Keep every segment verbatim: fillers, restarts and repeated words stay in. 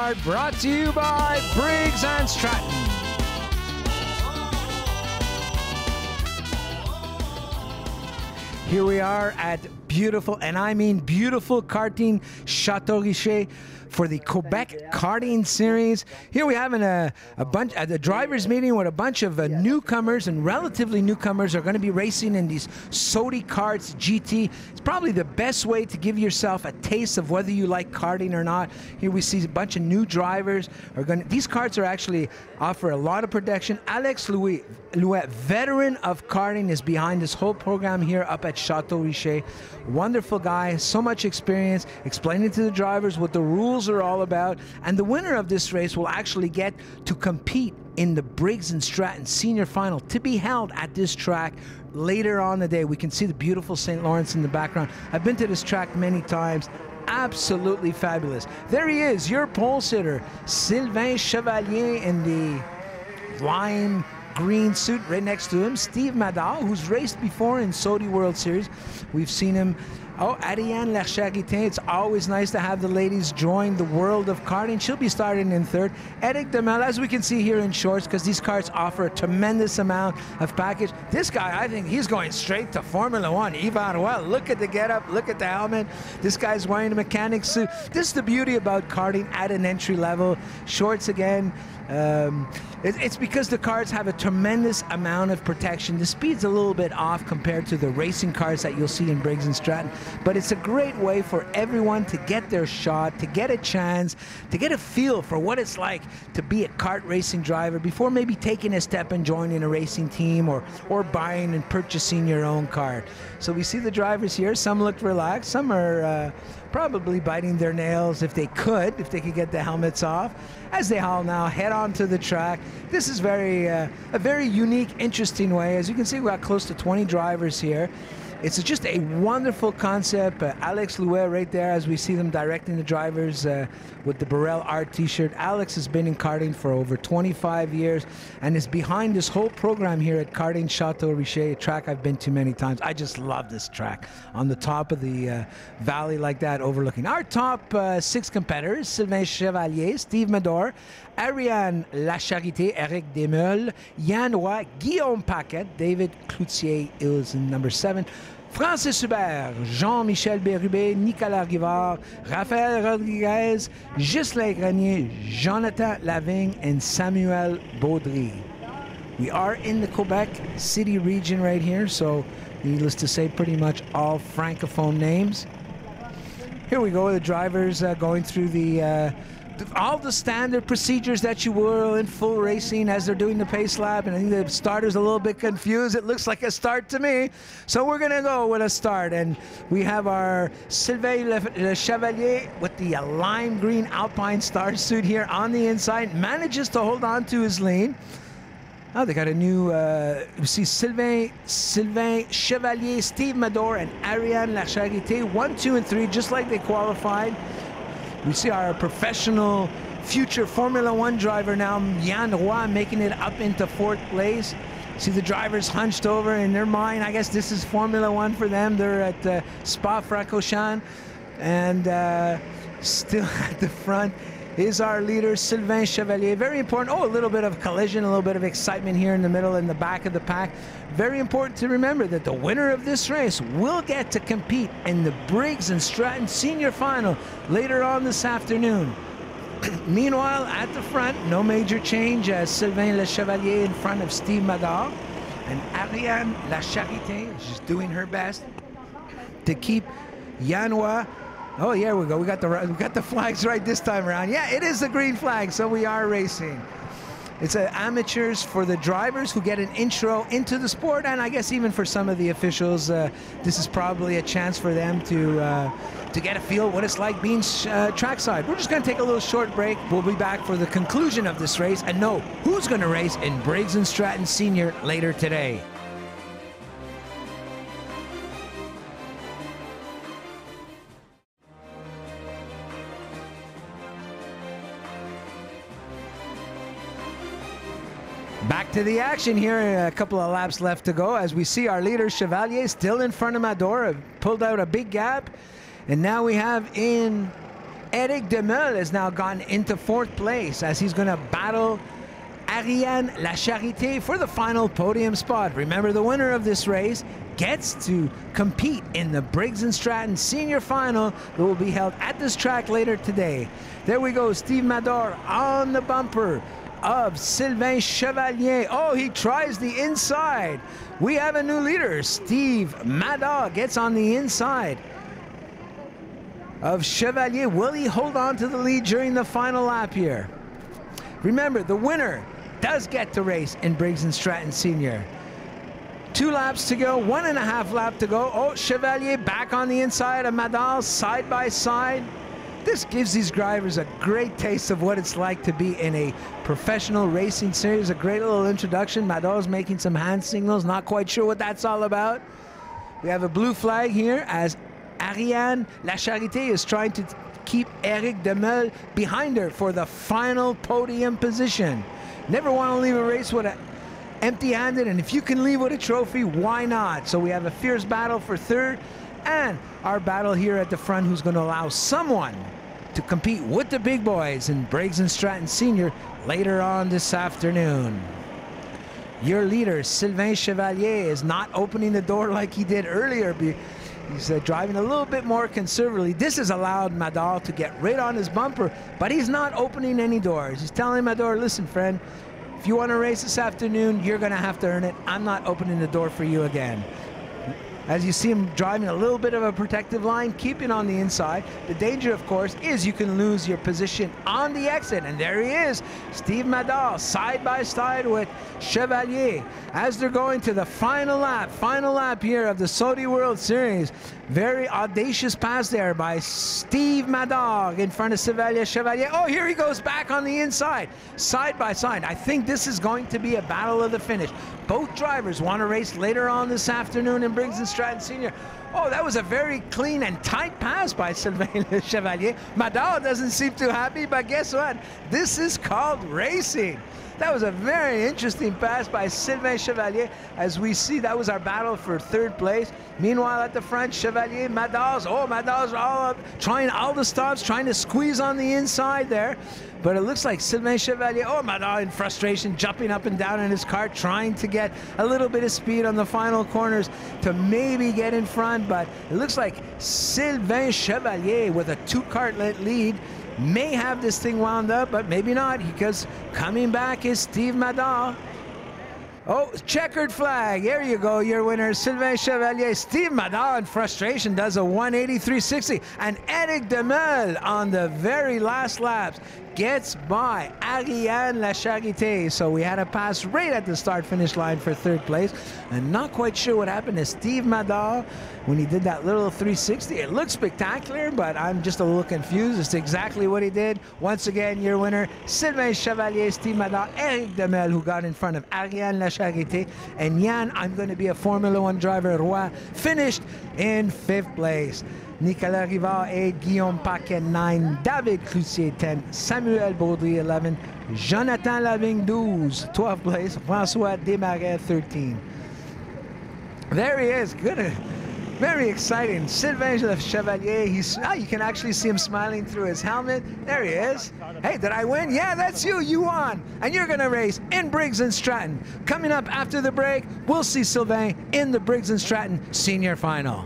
Kart, brought to you by Briggs and Stratton. Here we are at beautiful, and I mean beautiful, karting Château-Richer for the Quebec Karting Series. Here we have a, a bunch at the drivers' meeting with a bunch of uh, newcomers and relatively newcomers are going to be racing in these Sodi Karts G T. It's probably the best way to give yourself a taste of whether you like karting or not. Here we see a bunch of new drivers are going. These karts are actually offer a lot of protection. Alex Louis, Louis, veteran of karting, is behind this whole program here up at Château-Richer. Wonderful guy, so much experience, explaining to the drivers what the rules are all about. And the winner of this race will actually get to compete in the Briggs and Stratton Senior Final, to be held at this track later on the day. We can see the beautiful Saint Lawrence in the background. I've been to this track many times. Absolutely fabulous. There he is, your pole sitter, Sylvain Chevalier, in the lime green suit. Right next to him, Steve Madal, who's raced before in Sodi World Series. We've seen him. Oh, Ariane Lacharité. It's always nice to have the ladies join the world of karting. She'll be starting in third. Eric Demel, as we can see here in shorts, because these karts offer a tremendous amount of package. This guy, I think he's going straight to Formula One. Yvan Roy, look at the getup, look at the helmet. This guy's wearing a mechanic's suit. This is the beauty about karting at an entry level. Shorts again. Um, it, it's because the cars have a tremendous amount of protection. The speed's a little bit off compared to the racing cars that you'll see in Briggs and Stratton, but it's a great way for everyone to get their shot, to get a chance, to get a feel for what it's like to be a kart racing driver before maybe taking a step and joining a racing team or, or buying and purchasing your own kart. So we see the drivers here. Some look relaxed, some are uh, probably biting their nails if they could, if they could get the helmets off, as they all now head onto the track. This is very uh, a very unique, interesting way. As you can see, we've got close to twenty drivers here. It's just a wonderful concept. Uh, Alex Louis right there, as we see them directing the drivers uh, with the Burrell Art t-shirt. Alex has been in karting for over twenty-five years and is behind this whole program here at Karting Château-Richer, a track I've been to many times. I just love this track on the top of the uh, valley like that, overlooking. Our top uh, six competitors: Sylvain Chevalier, Steve Mador, Ariane Lacharité, Eric Desmeules, Yann Roy, Guillaume Paquette, David Cloutier is in number seven, Francis Hubert, Jean-Michel Bérubé, Nicolas Rivard, Raphaël Rodriguez, Ghislain Grenier, Jonathan Lavigne, and Samuel Baudry. We are in the Quebec City region right here, so needless to say, pretty much all Francophone names. Here we go, the drivers uh, going through the uh, all the standard procedures that you will in full racing as they're doing the pace lap, and I think the starter's a little bit confused. It looks like a start to me, so we're gonna go with a start, and we have our Sylvain Le, Le Chevalier with the uh, lime green Alpine Star suit here on the inside, manages to hold on to his lead. Oh, they got a new, uh, you see Sylvain, Sylvain Chevalier, Steve Mador, and Ariane Lacharité, one, two, and three, just like they qualified. We see our professional future Formula One driver now, Yann Roy, making it up into fourth place. See the drivers hunched over in their mind. I guess this is Formula One for them. They're at uh, Spa-Francorchamps, and uh, still at the front is our leader, Sylvain Chevalier. Very important. Oh, a little bit of collision, a little bit of excitement here in the middle, in the back of the pack. Very important to remember that the winner of this race will get to compete in the Briggs and Stratton Senior Final later on this afternoon. Meanwhile, at the front, no major change as Sylvain Le Chevalier in front of Steve Madar, and Ariane Lacharité is just doing her best to keep Yann Roy. Oh, yeah, we go. We got the we got the flags right this time around. Yeah, it is the green flag, so we are racing. It's uh, amateurs for the drivers who get an intro into the sport, and I guess even for some of the officials, uh, this is probably a chance for them to uh, to get a feel what it's like being uh, trackside. We're just going to take a little short break. We'll be back for the conclusion of this race and know who's going to race in Briggs and Stratton Senior later today. Back to the action here, a couple of laps left to go as we see our leader Chevalier still in front of Mador, pulled out a big gap, and now we have in Eric Demeul has now gone into fourth place as he's going to battle Ariane La Charité for the final podium spot. Remember, the winner of this race gets to compete in the Briggs Stratton Senior Final that will be held at this track later today. There we go, Steve Mador on the bumper of Sylvain Chevalier. Oh, he tries the inside. We have a new leader. Steve Mador gets on the inside of Chevalier. Will he hold on to the lead during the final lap here? Remember, the winner does get to race in Briggs Stratton Senior. Two laps to go, one and a half lap to go. Oh, Chevalier back on the inside of Madal, side by side. This gives these drivers a great taste of what it's like to be in a professional racing series. A great little introduction. Madal's making some hand signals, not quite sure what that's all about. We have a blue flag here as Ariane La Charité is trying to keep Eric Demeul behind her for the final podium position. Never want to leave a race with a empty-handed, and if you can leave with a trophy, why not? So we have a fierce battle for third, and our battle here at the front, who's going to allow someone to compete with the big boys in Briggs Stratton Senior later on this afternoon. Your leader, Sylvain Chevalier, is not opening the door like he did earlier. He's uh, driving a little bit more conservatively. This has allowed Madal to get right on his bumper, but he's not opening any doors. He's telling Madal, listen, friend, if you want to race this afternoon, you're going to have to earn it. I'm not opening the door for you again. As you see him driving a little bit of a protective line, keeping on the inside. The danger, of course, is you can lose your position on the exit. And there he is, Steve Madal, side by side with Chevalier, as they're going to the final lap, final lap here of the Sodi World Series. Very audacious pass there by Steve Madal in front of Chevalier. Chevalier. Oh, here he goes back on the inside, side by side. I think this is going to be a battle of the finish. Both drivers want to race later on this afternoon in Briggs Stratton Senior. Oh, that was a very clean and tight pass by Sylvain Chevalier. Madal doesn't seem too happy, but guess what? This is called racing. That was a very interesting pass by Sylvain Chevalier. As we see, that was our battle for third place. Meanwhile, at the front, Chevalier, Madal's, oh, Madal's all up, trying all the stops, trying to squeeze on the inside there. But it looks like Sylvain Chevalier, oh, Madal in frustration, jumping up and down in his car, trying to get a little bit of speed on the final corners to maybe get in front. But it looks like Sylvain Chevalier, with a two-cart lead, may have this thing wound up, but maybe not, because coming back is Steve Madal. Oh, checkered flag. There you go, your winner, Sylvain Chevalier. Steve Madal in frustration does a one eighty three sixty, and Eric Demeul on the very last laps gets by Ariane La Charité. So we had a pass right at the start-finish line for third place, and not quite sure what happened to Steve Madal when he did that little three sixty. It looked spectacular, but I'm just a little confused as to exactly what he did. Once again, your winner, Sylvain Chevalier, Steve Madal, Eric Demeul, who got in front of Ariane La Charité, and Yann, I'm going to be a Formula One driver, Roy, finished in fifth place. Nicolas Rivard eight, Guillaume Paquet nine, David Cloutier ten, Samuel Baudry eleven, Jonathan Lavigne twelve, twelfth place, François Desmarais thirteen. There he is, good, very exciting. Sylvain Chevalier, he's, oh, you can actually see him smiling through his helmet. There he is. Hey, did I win? Yeah, that's you, you won. And you're gonna race in Briggs Stratton. Coming up after the break, we'll see Sylvain in the Briggs Stratton Senior Final.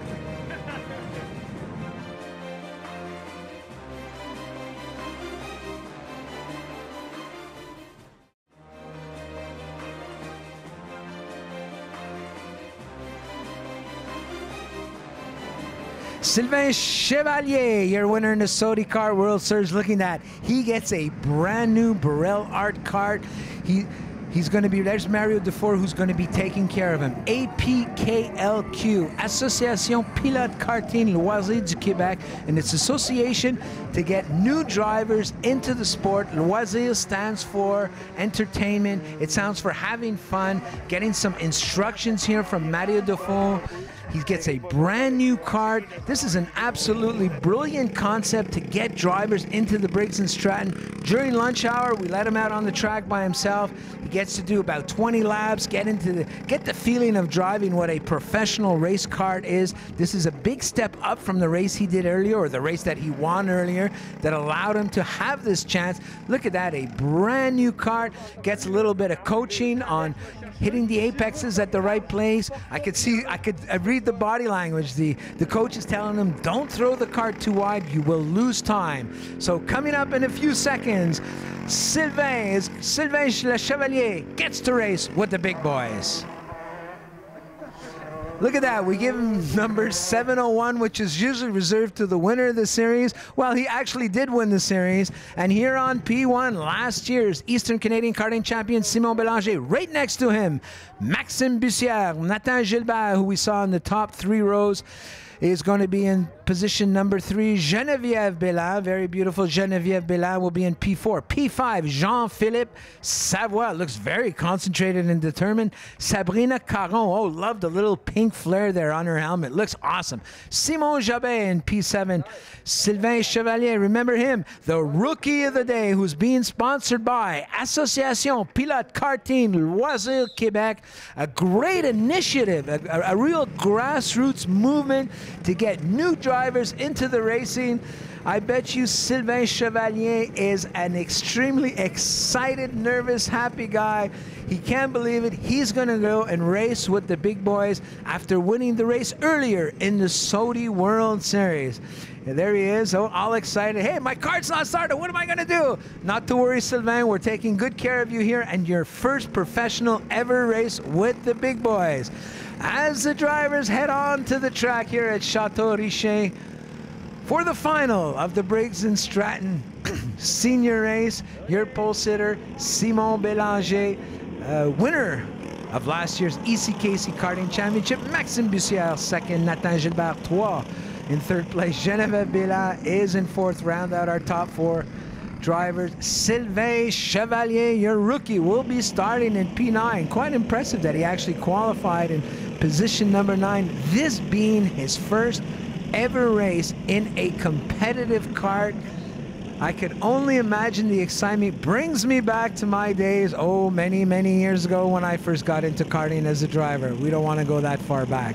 Sylvain Chevalier, your winner in the Sodi Kart World Series, looking at, he gets a brand new Burrell Art kart. He He's going to be, there's Mario Dufour, who's going to be taking care of him. A P K L Q, Association Pilote Karting Loisirs du Québec, and its association to get new drivers into the sport. Loisirs stands for entertainment. It stands for having fun, getting some instructions here from Mario Dufour. He gets a brand new kart. This is an absolutely brilliant concept to get drivers into the Briggs Stratton. During lunch hour, we let him out on the track by himself. He gets to do about twenty laps, get into the get the feeling of driving what a professional race kart is. This is a big step up from the race he did earlier, or the race that he won earlier, that allowed him to have this chance. Look at that, a brand new kart. Gets a little bit of coaching on hitting the apexes at the right place. I could see, I could I read the body language. The, the coach is telling him, don't throw the kart too wide, you will lose time. So coming up in a few seconds, Sylvain, is, Sylvain Le Chevalier gets to race with the big boys. Look at that, we give him number seven oh one, which is usually reserved to the winner of the series. Well, he actually did win the series. And here on P one, last year's Eastern Canadian karting champion, Simon Bélanger. Right next to him, Maxime Bussière, Nathan Gilbert, who we saw in the top three rows, is going to be in position number three. Geneviève Bellin, very beautiful Geneviève Bellin, will be in P four. P five, Jean-Philippe Savoie, looks very concentrated and determined. Sabrina Caron, oh, love the little pink flare there on her helmet, looks awesome. Simon Jabet in P seven. Sylvain Chevalier, remember him, the rookie of the day, who's being sponsored by Association Pilote Karting Loisirs Québec. A great initiative, a, a, a real grassroots movement to get new drivers into the racing. I bet you Sylvain Chevalier is an extremely excited, nervous, happy guy. He can't believe it. He's going to go and race with the big boys after winning the race earlier in the Sodi World Series. And there he is, oh, all excited. Hey, my kart's not started. What am I going to do? Not to worry, Sylvain. We're taking good care of you here, and your first professional ever race with the big boys. As the drivers head on to the track here at Château-Richer for the final of the Briggs Stratton senior race, your pole sitter, Simon Bélanger, uh, winner of last year's E C K C Karting Championship, Maxime Bussière second, Nathan Gilbert trois in third place. Geneviève Bellin is in fourth. Round out our top four drivers. Sylvain Chevalier, your rookie, will be starting in P nine. Quite impressive that he actually qualified in position number nine, this being his first ever race in a competitive kart. I could only imagine the excitement. Brings me back to my days, oh, many, many years ago when I first got into karting as a driver. We don't want to go that far back.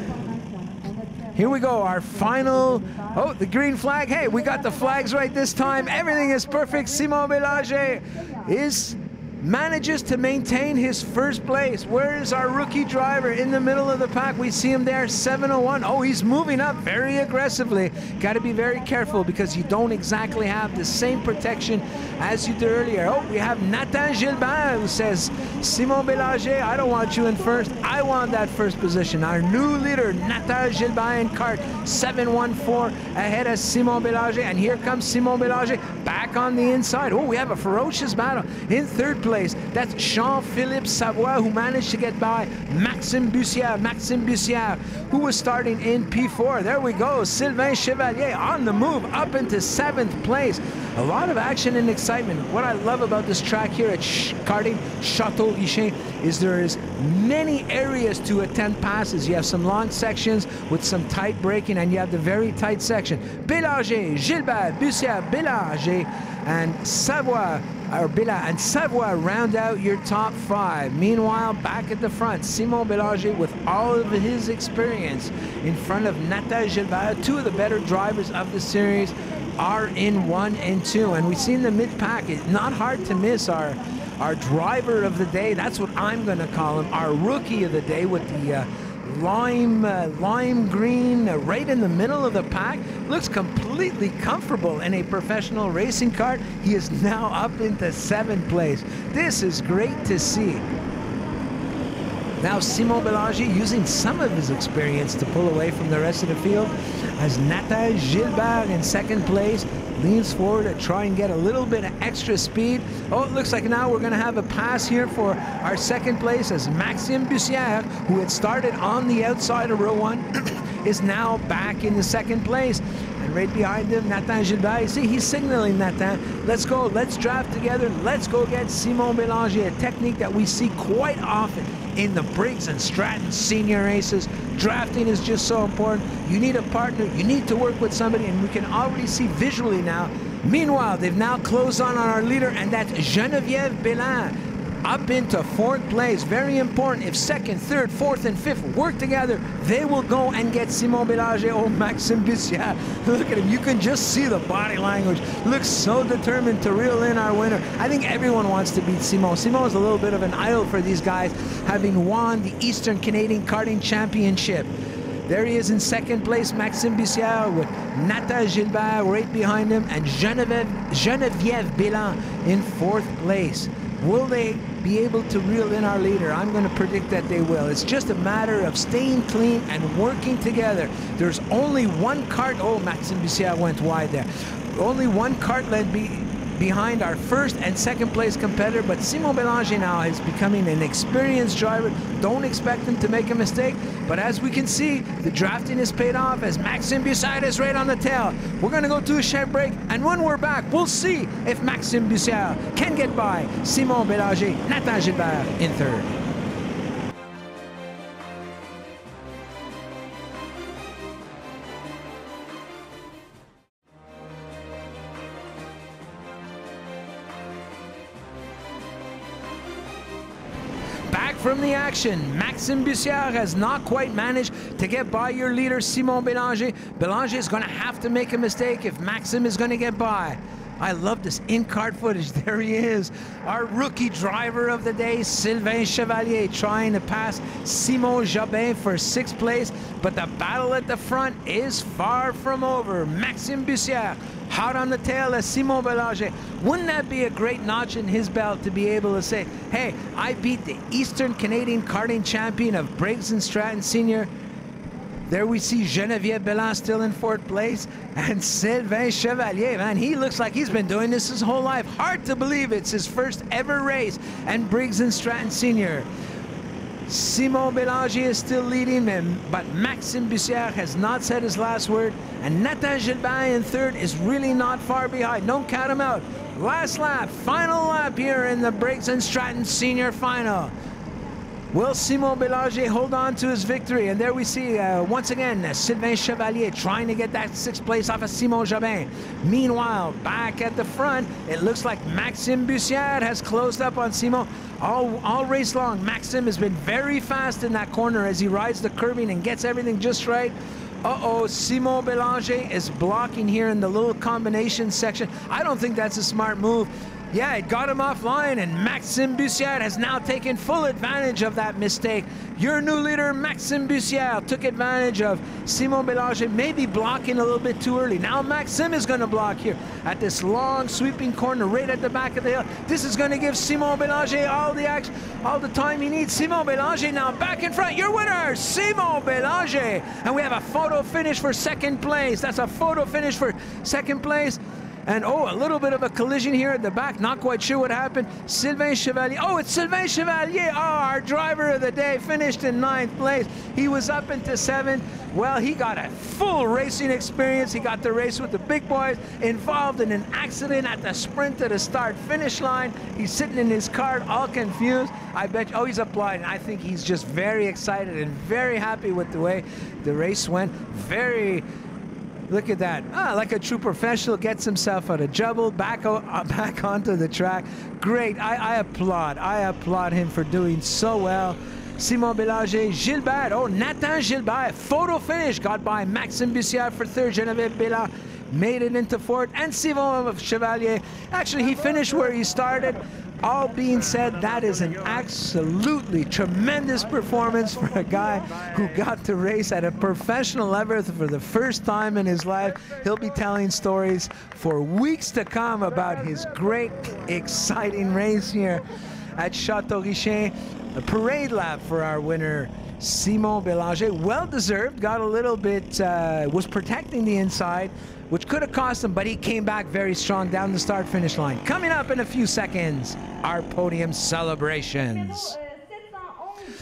Here we go, our final, oh, the green flag. Hey, we got the flags right this time. Everything is perfect. Simon Bélanger is manages to maintain his first place. Where is our rookie driver? In the middle of the pack, we see him there, seven oh one. Oh, he's moving up very aggressively. Got to be very careful because you don't exactly have the same protection as you did earlier. Oh, we have Nathan Gilbert who says, Simon Bélanger, I don't want you in first. I want that first position. Our new leader, Nathan Gilbert in kart, seven one four ahead of Simon Bélanger. And here comes Simon Bélanger back on the inside. Oh, we have a ferocious battle in third place. That's Jean-Philippe Savoie, who managed to get by Maxime Bussière. Maxime Bussière, who was starting in P four. There we go. Sylvain Chevalier on the move up into seventh place. A lot of action and excitement. What I love about this track here at Ch Karting Château-Richer is there is many areas to attempt passes. You have some long sections with some tight braking, and you have the very tight section. Bélanger, Gilbert, Bussière, Bélanger, and Savoie, or Bella and Savoie round out your top five. Meanwhile, back at the front, Simon Bélanger with all of his experience in front of Nathan Gilbert. Two of the better drivers of the series are in one and two. And we see in the mid-pack, it's not hard to miss our, our driver of the day. That's what I'm going to call him, our rookie of the day with the uh, lime uh, lime green uh, right in the middle of the pack. Looks completely comfortable in a professional racing kart. He is now up into seventh place. This is great to see. Now Simon Bélanger using some of his experience to pull away from the rest of the field as Nathan Gilbert in second place leans forward to try and get a little bit of extra speed. Oh, it looks like now we're going to have a pass here for our second place as Maxime Bussière, who had started on the outside of row one, is now back in the second place. And and right behind him, Nathan Gilbert. You see, he's signaling Nathan, let's go, let's draft together, let's go get Simon Bélanger, a technique that we see quite often in the Briggs and Stratton senior races. Drafting is just so important. You need a partner, you need to work with somebody, and we can already see visually now. Meanwhile, they've now closed on on our leader, and that's Geneviève Bélin, up into fourth place. Very important. If second, third, fourth, and fifth work together, they will go and get Simon Bélanger. Oh, Maxime Bussière. Look at him. You can just see the body language. Looks so determined to reel in our winner. I think everyone wants to beat Simon. Simon is a little bit of an idol for these guys, having won the Eastern Canadian Karting Championship. There he is in second place, Maxime Bussière, with Nathan Gilbert right behind him, and Geneviève, Geneviève Bélin in fourth place. Will they be able to reel in our leader? I'm going to predict that they will. It's just a matter of staying clean and working together. There's only one kart. Oh, Maxime Bussière went wide there. Only one kart led be behind our first and second place competitor, but Simon Bélanger now is becoming an experienced driver. Don't expect him to make a mistake, but as we can see, the drafting is paid off as Maxime Bussière is right on the tail. We're going to go to a short break, and when we're back, we'll see if Maxime Bussière can get by Simon Bélanger, Nathan Gilbert in third. From the action, Maxime Bussière has not quite managed to get by your leader, Simon Bélanger. Bélanger is going to have to make a mistake if Maxime is going to get by. I love this in-kart footage. There he is, our rookie driver of the day, Sylvain Chevalier, trying to pass Simon Jobin for sixth place, but the battle at the front is far from over. Maxime Bussière hot on the tail as Simon Bélanger. Wouldn't that be a great notch in his belt to be able to say, hey, I beat the Eastern Canadian Karting Champion of Briggs and Stratton Senior. There we see Geneviève Bélin still in fourth place, and Sylvain Chevalier, man, he looks like he's been doing this his whole life. Hard to believe it's his first ever race, and Briggs and Stratton Senior. Simon Bélanger is still leading, but Maxime Bussière has not said his last word, and Nathan Gilbert in third is really not far behind. Don't count him out. Last lap, final lap here in the Briggs and Stratton Senior Final. Will Simon Bélanger hold on to his victory? And there we see, uh, once again, uh, Sylvain Chevalier trying to get that sixth place off of Simon Jobin. Meanwhile, back at the front, it looks like Maxime Bussière has closed up on Simon. All, all race long, Maxime has been very fast in that corner as he rides the curbing and gets everything just right. Uh-oh, Simon Bélanger is blocking here in the little combination section. I don't think that's a smart move. Yeah, it got him offline, and Maxime Bussière has now taken full advantage of that mistake. Your new leader, Maxime Bussière, took advantage of Simon Bélanger maybe blocking a little bit too early. Now Maxime is going to block here at this long sweeping corner right at the back of the hill. This is going to give Simon Bélanger all the action, all the time he needs. Simon Bélanger now back in front. Your winner, Simon Bélanger. And we have a photo finish for second place. That's a photo finish for second place. And oh, a little bit of a collision here at the back. Not quite sure what happened. Sylvain Chevalier. Oh, it's Sylvain Chevalier. Oh, our driver of the day finished in ninth place. He was up into seventh. Well, he got a full racing experience. He got to race with the big boys, involved in an accident at the sprint to the start-finish line. He's sitting in his car all confused. I bet you, oh, he's applauding. I think he's just very excited and very happy with the way the race went. Very... Look at that. Ah, like a true professional, gets himself out of trouble, back, uh, back onto the track. Great. I, I applaud. I applaud him for doing so well. Simon Bélanger, Gilbert. Oh, Nathan Gilbert. Photo finish. Got by Maxime Bussière for third. Geneviève Bélin made it into fourth. And Simon Chevalier. Actually, he finished where he started. All being said, that is an absolutely tremendous performance for a guy who got to race at a professional level for the first time in his life. He'll be telling stories for weeks to come about his great, exciting race here at Château-Richer. A parade lap for our winner, Simon Bélanger. Well-deserved, got a little bit, uh, was protecting the inside, which could have cost him, but he came back very strong down the start-finish line. Coming up in a few seconds, our podium celebrations.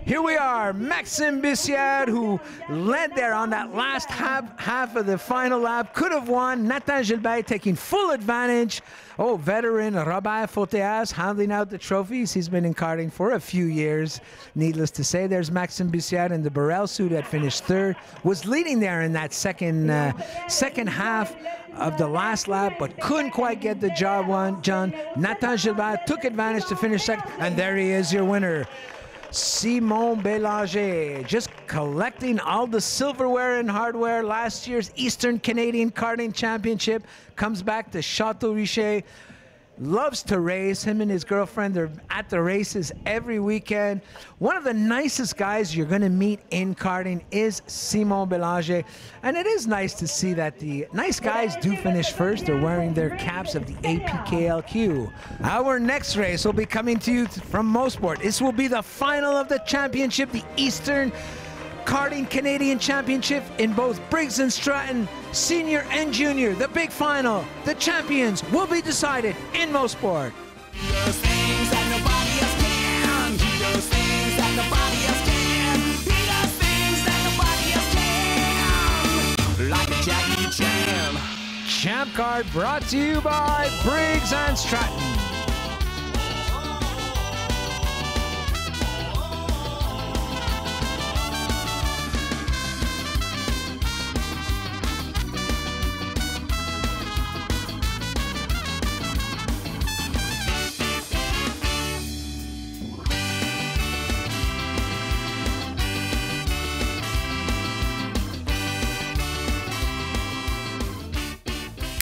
Here we are, Maxime Bissière, who led there on that last half, half of the final lap, could have won. Nathan Gilbert taking full advantage. Oh, veteran Robert Forteas handing out the trophies. He's been in karting for a few years. Needless to say, there's Maxime Bissière in the Burrell suit that finished third. Was leading there in that second, uh, second half of the last lap, but couldn't quite get the job done. Nathan Gilbert took advantage to finish second, and there he is, your winner. Simon Bélanger, just collecting all the silverware and hardware. Last year's Eastern Canadian Karting Championship, comes back to Château-Richer. Loves to race. Him and his girlfriend are at the races every weekend. One of the nicest guys you're going to meet in karting is Simon Bélanger. And it is nice to see that the nice guys do finish first. They're wearing their caps of the A P K L Q. Our next race will be coming to you from Mosport. This will be the final of the championship, the Eastern Karting Canadian Championship in both Briggs and Stratton, senior and junior. The big final, the champions will be decided in Mosport. He does things that nobody else can. He does things that nobody else can. He does things that nobody else can. Like a Jackie Chan. Champkart brought to you by Briggs and Stratton.